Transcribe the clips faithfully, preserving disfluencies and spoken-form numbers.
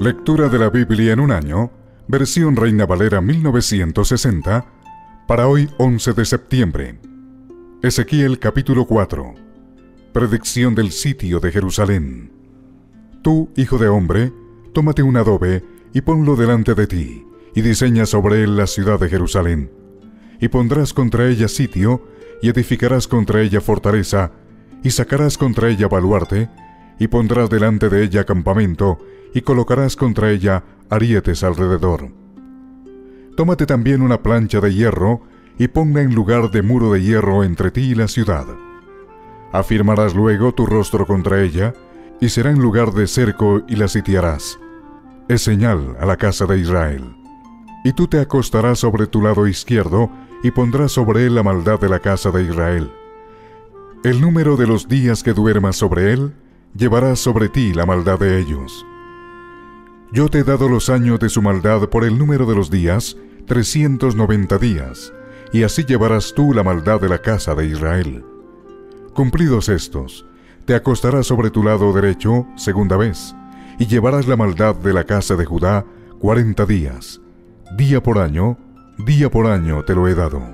Lectura de la Biblia en un año, versión Reina Valera mil novecientos sesenta, para hoy once de septiembre. Ezequiel capítulo cuatro. Predicción del sitio de Jerusalén. Tú, hijo de hombre, tómate un adobe y ponlo delante de ti, y diseña sobre él la ciudad de Jerusalén. Y pondrás contra ella sitio, y edificarás contra ella fortaleza, y sacarás contra ella baluarte, y pondrás delante de ella campamento, y colocarás contra ella arietes alrededor. Tómate también una plancha de hierro, y ponla en lugar de muro de hierro entre ti y la ciudad. Afirmarás luego tu rostro contra ella, y será en lugar de cerco, y la sitiarás. Es señal a la casa de Israel. Y tú te acostarás sobre tu lado izquierdo, y pondrás sobre él la maldad de la casa de Israel. El número de los días que duermas sobre él, llevarás sobre ti la maldad de ellos. Yo te he dado los años de su maldad por el número de los días, trescientos noventa días, y así llevarás tú la maldad de la casa de Israel. Cumplidos estos, te acostarás sobre tu lado derecho segunda vez, y llevarás la maldad de la casa de Judá cuarenta días. Día por año, día por año te lo he dado.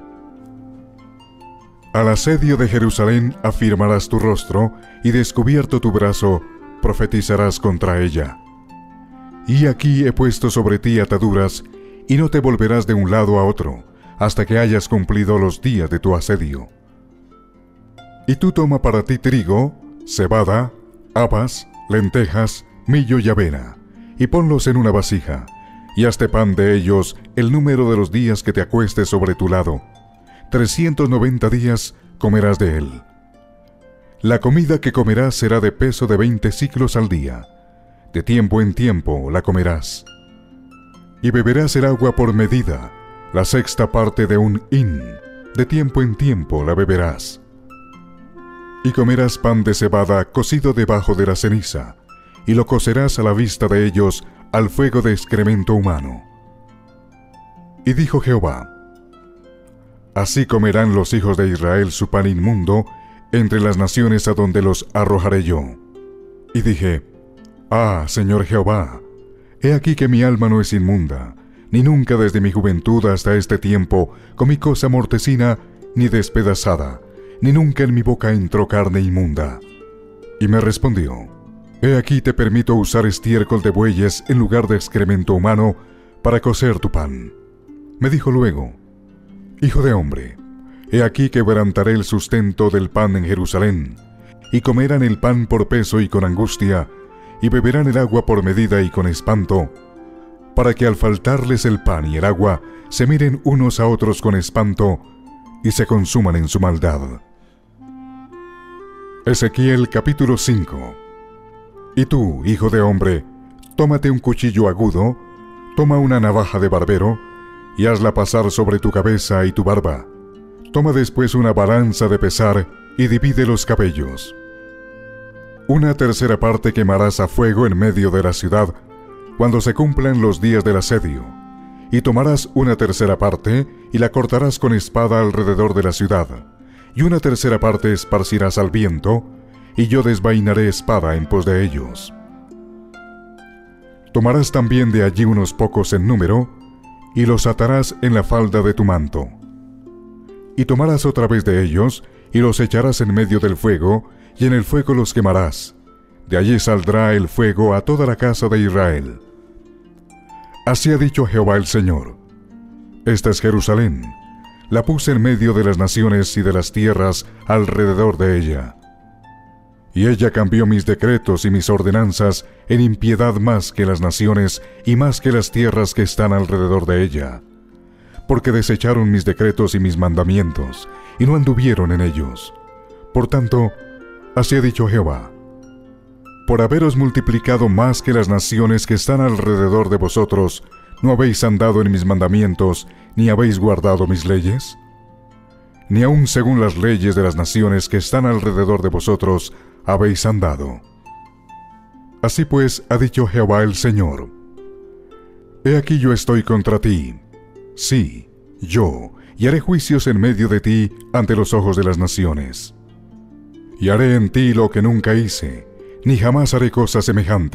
Al asedio de Jerusalén afirmarás tu rostro, y descubierto tu brazo, profetizarás contra ella. Y aquí he puesto sobre ti ataduras, y no te volverás de un lado a otro, hasta que hayas cumplido los días de tu asedio. Y tú toma para ti trigo, cebada, habas, lentejas, millo y avena, y ponlos en una vasija, y hazte pan de ellos el número de los días que te acuestes sobre tu lado. Trescientos noventa días comerás de él. La comida que comerás será de peso de veinte siclos al día. De tiempo en tiempo la comerás. Y beberás el agua por medida, la sexta parte de un hin. De tiempo en tiempo la beberás. Y comerás pan de cebada cocido debajo de la ceniza, y lo cocerás a la vista de ellos al fuego de excremento humano. Y dijo Jehová: Así comerán los hijos de Israel su pan inmundo entre las naciones a donde los arrojaré yo. Y dije: Ah, Señor Jehová, he aquí que mi alma no es inmunda, ni nunca desde mi juventud hasta este tiempo comí cosa mortecina ni despedazada, ni nunca en mi boca entró carne inmunda. Y me respondió: He aquí te permito usar estiércol de bueyes en lugar de excremento humano para cocer tu pan. Me dijo luego: Hijo de hombre, he aquí quebrantaré el sustento del pan en Jerusalén, y comerán el pan por peso y con angustia, y beberán el agua por medida y con espanto, para que al faltarles el pan y el agua, se miren unos a otros con espanto, y se consuman en su maldad. Ezequiel capítulo cinco. Y tú, hijo de hombre, tómate un cuchillo agudo, toma una navaja de barbero, y hazla pasar sobre tu cabeza y tu barba. Toma después una balanza de pesar, y divide los cabellos. Una tercera parte quemarás a fuego en medio de la ciudad, cuando se cumplan los días del asedio, y tomarás una tercera parte, y la cortarás con espada alrededor de la ciudad, y una tercera parte esparcirás al viento, y yo desvainaré espada en pos de ellos. Tomarás también de allí unos pocos en número, y los atarás en la falda de tu manto. Y tomarás otra vez de ellos, y los echarás en medio del fuego, y en el fuego los quemarás. De allí saldrá el fuego a toda la casa de Israel. Así ha dicho Jehová el Señor: Esta es Jerusalén, la puse en medio de las naciones y de las tierras alrededor de ella. Y ella cambió mis decretos y mis ordenanzas en impiedad más que las naciones y más que las tierras que están alrededor de ella, porque desecharon mis decretos y mis mandamientos, y no anduvieron en ellos. Por tanto, así ha dicho Jehová: Por haberos multiplicado más que las naciones que están alrededor de vosotros, ¿no habéis andado en mis mandamientos, ni habéis guardado mis leyes? Ni aun según las leyes de las naciones que están alrededor de vosotros habéis andado. Así pues, ha dicho Jehová el Señor: He aquí yo estoy contra ti, sí, yo, y haré juicios en medio de ti ante los ojos de las naciones. Y haré en ti lo que nunca hice, ni jamás haré cosa semejante,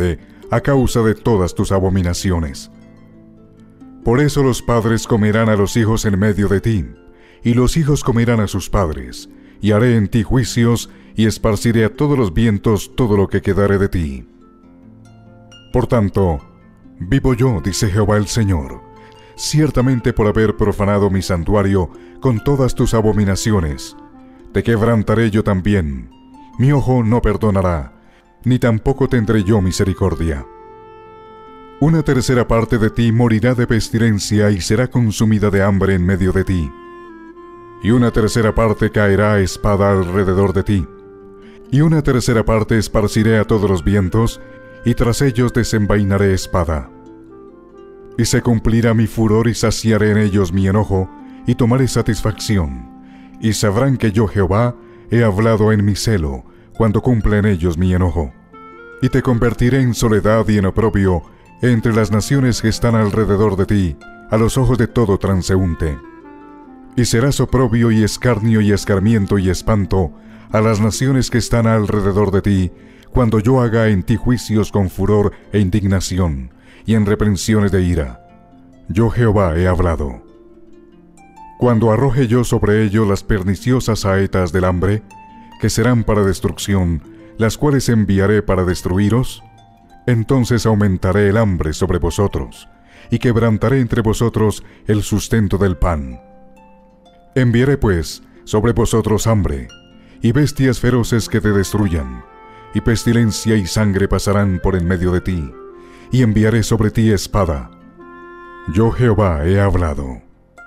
a causa de todas tus abominaciones. Por eso los padres comerán a los hijos en medio de ti, y los hijos comerán a sus padres, y haré en ti juicios, y esparciré a todos los vientos todo lo que quedare de ti. Por tanto, vivo yo, dice Jehová el Señor, ciertamente por haber profanado mi santuario con todas tus abominaciones, te quebrantaré yo también, mi ojo no perdonará, ni tampoco tendré yo misericordia. Una tercera parte de ti morirá de pestilencia y será consumida de hambre en medio de ti. Y una tercera parte caerá a espada alrededor de ti. Y una tercera parte esparciré a todos los vientos, y tras ellos desenvainaré espada. Y se cumplirá mi furor y saciaré en ellos mi enojo, y tomaré satisfacción. Y sabrán que yo Jehová he hablado en mi celo, cuando cumpla en ellos mi enojo. Y te convertiré en soledad y en oprobio entre las naciones que están alrededor de ti, a los ojos de todo transeúnte. Y serás oprobio y escarnio y escarmiento y espanto a las naciones que están alrededor de ti, cuando yo haga en ti juicios con furor e indignación, y en reprensiones de ira. Yo Jehová he hablado. Cuando arroje yo sobre ellos las perniciosas saetas del hambre, que serán para destrucción, las cuales enviaré para destruiros, entonces aumentaré el hambre sobre vosotros, y quebrantaré entre vosotros el sustento del pan. Enviaré pues sobre vosotros hambre, y bestias feroces que te destruyan, y pestilencia y sangre pasarán por en medio de ti, y enviaré sobre ti espada. Yo Jehová he hablado.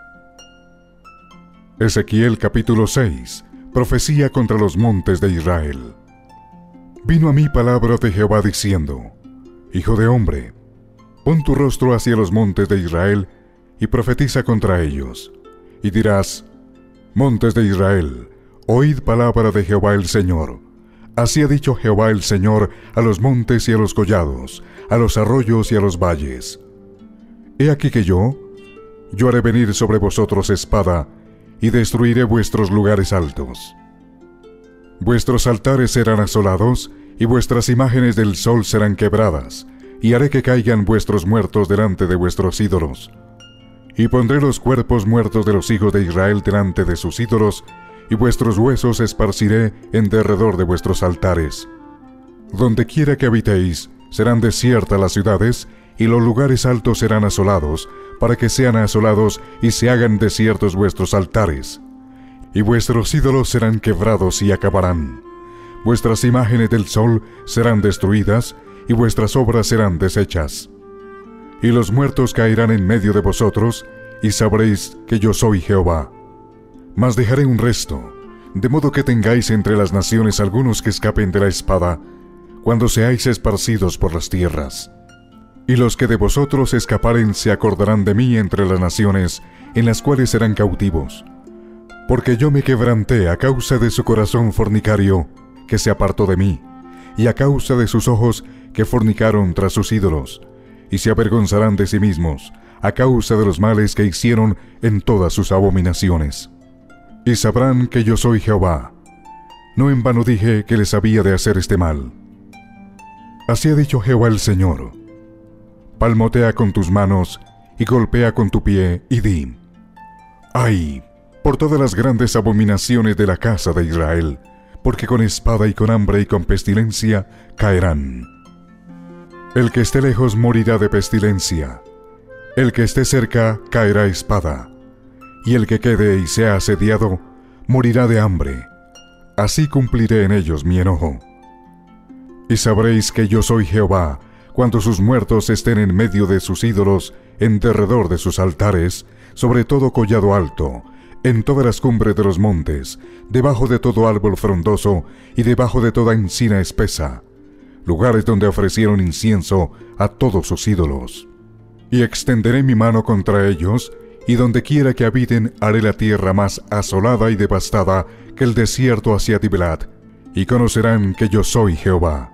Ezequiel capítulo seis. Profecía contra los montes de Israel. Vino a mí palabra de Jehová diciendo: Hijo de hombre, pon tu rostro hacia los montes de Israel, y profetiza contra ellos. Y dirás: Montes de Israel, oíd palabra de Jehová el Señor. Así ha dicho Jehová el Señor a los montes y a los collados, a los arroyos y a los valles. He aquí que yo, yo haré venir sobre vosotros espada, y destruiré vuestros lugares altos. Vuestros altares serán asolados, y vuestras imágenes del sol serán quebradas, y haré que caigan vuestros muertos delante de vuestros ídolos. Y pondré los cuerpos muertos de los hijos de Israel delante de sus ídolos, y vuestros huesos esparciré en derredor de vuestros altares. Donde quiera que habitéis, serán desiertas las ciudades, y los lugares altos serán asolados, para que sean asolados y se hagan desiertos vuestros altares. Y vuestros ídolos serán quebrados y acabarán. Vuestras imágenes del sol serán destruidas, y vuestras obras serán deshechas. Y los muertos caerán en medio de vosotros, y sabréis que yo soy Jehová. Mas dejaré un resto, de modo que tengáis entre las naciones algunos que escapen de la espada, cuando seáis esparcidos por las tierras. Y los que de vosotros escaparen se acordarán de mí entre las naciones, en las cuales serán cautivos. Porque yo me quebranté a causa de su corazón fornicario, que se apartó de mí, y a causa de sus ojos que fornicaron tras sus ídolos, y se avergonzarán de sí mismos, a causa de los males que hicieron en todas sus abominaciones. Y sabrán que yo soy Jehová. No en vano dije que les había de hacer este mal. Así ha dicho Jehová el Señor: palmotea con tus manos, y golpea con tu pie, y di: ¡ay! Por todas las grandes abominaciones de la casa de Israel, porque con espada y con hambre y con pestilencia caerán. El que esté lejos morirá de pestilencia, el que esté cerca caerá espada, y el que quede y sea asediado morirá de hambre. Así cumpliré en ellos mi enojo. Y sabréis que yo soy Jehová, cuando sus muertos estén en medio de sus ídolos, en derredor de sus altares, sobre todo collado alto, en todas las cumbres de los montes, debajo de todo árbol frondoso y debajo de toda encina espesa, lugares donde ofrecieron incienso a todos sus ídolos. Y extenderé mi mano contra ellos, y donde quiera que habiten haré la tierra más asolada y devastada que el desierto hacia Tiblat, y conocerán que yo soy Jehová.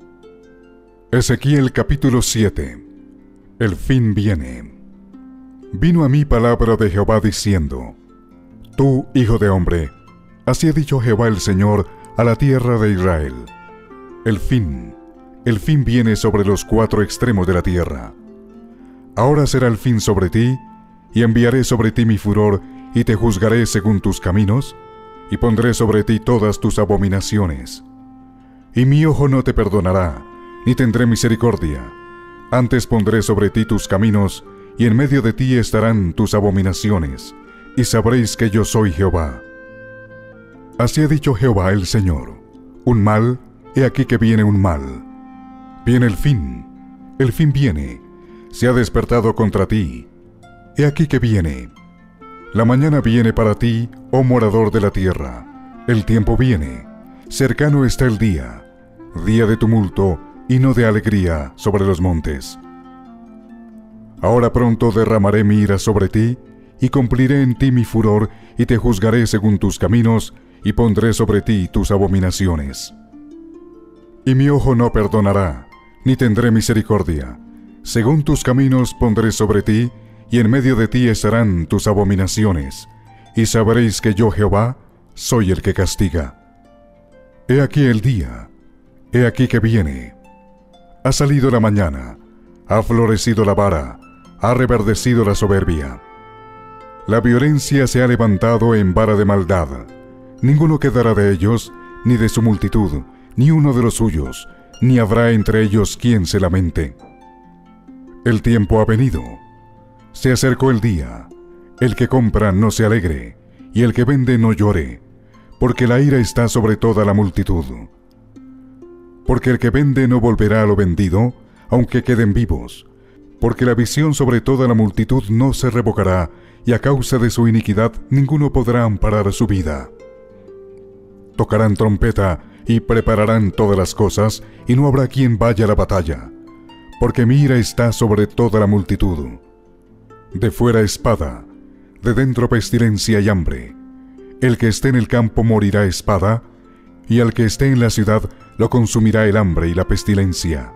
Ezequiel capítulo siete. El fin viene. Vino a mí palabra de Jehová diciendo: Tú, hijo de hombre, así ha dicho Jehová el Señor a la tierra de Israel: el fin, el fin viene sobre los cuatro extremos de la tierra. Ahora será el fin sobre ti, y enviaré sobre ti mi furor, y te juzgaré según tus caminos, y pondré sobre ti todas tus abominaciones. Y mi ojo no te perdonará, ni tendré misericordia. Antes pondré sobre ti tus caminos, y en medio de ti estarán tus abominaciones, y sabréis que yo soy Jehová. Así ha dicho Jehová el Señor: un mal, he aquí que viene un mal. Viene el fin, el fin viene, se ha despertado contra ti. He aquí que viene. La mañana viene para ti, oh morador de la tierra. El tiempo viene, cercano está el día, día de tumulto y no de alegría sobre los montes. Ahora pronto derramaré mi ira sobre ti, y cumpliré en ti mi furor, y te juzgaré según tus caminos, y pondré sobre ti tus abominaciones. Y mi ojo no perdonará, ni tendré misericordia. Según tus caminos pondré sobre ti, y en medio de ti estarán tus abominaciones, y sabréis que yo Jehová soy el que castiga. He aquí el día, he aquí que viene. Ha salido la mañana, ha florecido la vara, ha reverdecido la soberbia. La violencia se ha levantado en vara de maldad. Ninguno quedará de ellos, ni de su multitud, ni uno de los suyos, ni habrá entre ellos quien se lamente. El tiempo ha venido. Se acercó el día. El que compra no se alegre, y el que vende no llore, porque la ira está sobre toda la multitud. Porque el que vende no volverá a lo vendido, aunque queden vivos, porque la visión sobre toda la multitud no se revocará, y a causa de su iniquidad ninguno podrá amparar su vida. Tocarán trompeta y prepararán todas las cosas, y no habrá quien vaya a la batalla, porque mi ira está sobre toda la multitud. De fuera espada, de dentro pestilencia y hambre. El que esté en el campo morirá espada, y al que esté en la ciudad lo consumirá el hambre y la pestilencia.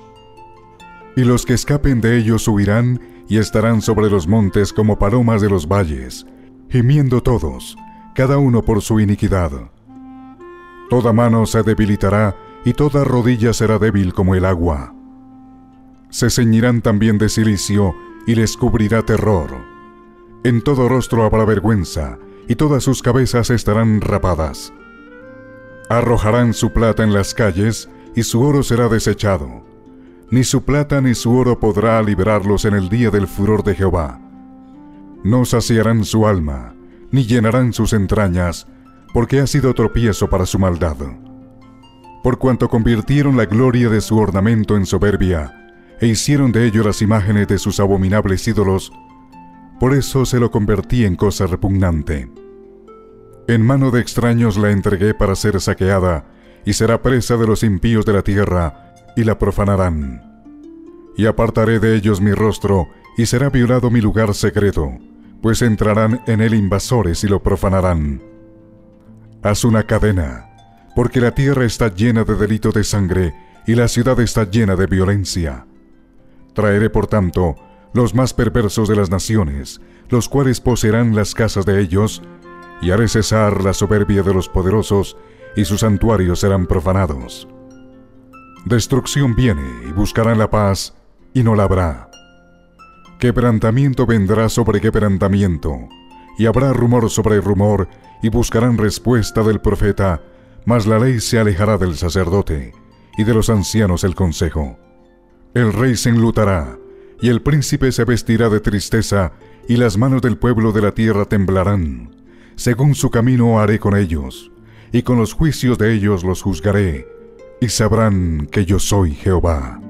Y los que escapen de ellos huirán, y estarán sobre los montes como palomas de los valles, gimiendo todos, cada uno por su iniquidad. Toda mano se debilitará, y toda rodilla será débil como el agua. Se ceñirán también de cilicio, y les cubrirá terror. En todo rostro habrá vergüenza, y todas sus cabezas estarán rapadas. Arrojarán su plata en las calles, y su oro será desechado. Ni su plata ni su oro podrá librarlos en el día del furor de Jehová. No saciarán su alma, ni llenarán sus entrañas, porque ha sido tropiezo para su maldad. Por cuanto convirtieron la gloria de su ornamento en soberbia, e hicieron de ello las imágenes de sus abominables ídolos, por eso se lo convertí en cosa repugnante. En mano de extraños la entregué para ser saqueada, y será presa de los impíos de la tierra, y la profanarán. Y apartaré de ellos mi rostro, y será violado mi lugar secreto, pues entrarán en él invasores y lo profanarán. Haz una cadena, porque la tierra está llena de delito de sangre, y la ciudad está llena de violencia. Traeré, por tanto, los más perversos de las naciones, los cuales poseerán las casas de ellos, y haré cesar la soberbia de los poderosos, y sus santuarios serán profanados. Destrucción viene, y buscarán la paz, y no la habrá. Quebrantamiento vendrá sobre quebrantamiento, y habrá rumor sobre rumor, y buscarán respuesta del profeta, mas la ley se alejará del sacerdote, y de los ancianos el consejo. El rey se enlutará, y el príncipe se vestirá de tristeza, y las manos del pueblo de la tierra temblarán. Según su camino haré con ellos, y con los juicios de ellos los juzgaré, y sabrán que yo soy Jehová.